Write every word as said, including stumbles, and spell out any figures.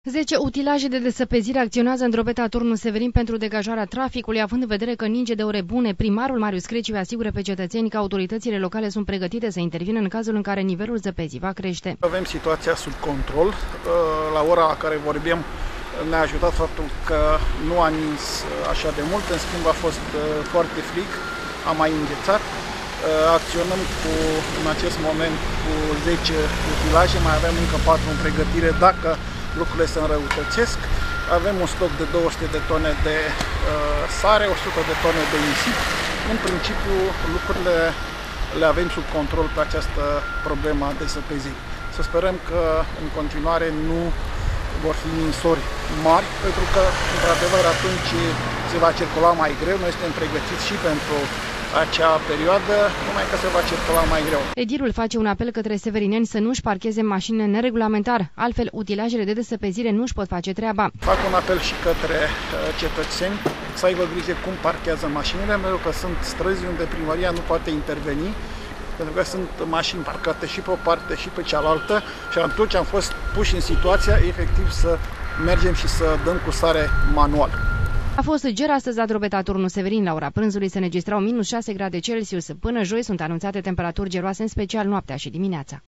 zece utilaje de desăpezire acționează în Drobeta Turnul Severin pentru degajarea traficului, având în vedere că ninge de ore bune. Primarul Marius Creciu asigură pe cetățeni că autoritățile locale sunt pregătite să intervină în cazul în care nivelul zăpezii va crește. Avem situația sub control. La ora la care vorbim ne-a ajutat faptul că nu a nins așa de mult, în schimb a fost foarte frig, a mai înghețat. Acționăm cu, în acest moment cu zece utilaje, mai avem încă patru în pregătire dacă lucrurile se înrăutățesc. Avem un stoc de două sute de tone de uh, sare, o sută de tone de nisip. În principiu lucrurile le avem sub control pe această problemă de zăpeziri. Să sperăm că în continuare nu vor fi ninsori mari, pentru că într-adevăr atunci se va circula mai greu. Noi suntem pregătiți și pentru acea perioadă, numai că se va circula mai greu. Edilul face un apel către severineni să nu-și parcheze mașinile neregulamentar, altfel utilajele de desăpezire nu-și pot face treaba. Fac un apel și către cetățeni să aibă grijă cum parchează mașinile, pentru că sunt străzi unde primăria nu poate interveni, pentru că sunt mașini parcate și pe o parte și pe cealaltă și atunci am fost puși în situația efectiv să mergem și să dăm cu sare manual. A fost ger astăzi la Drobeta Turnul Severin. La ora prânzului se înregistrau minus șase grade Celsius. Până joi sunt anunțate temperaturi geroase, în special noaptea și dimineața.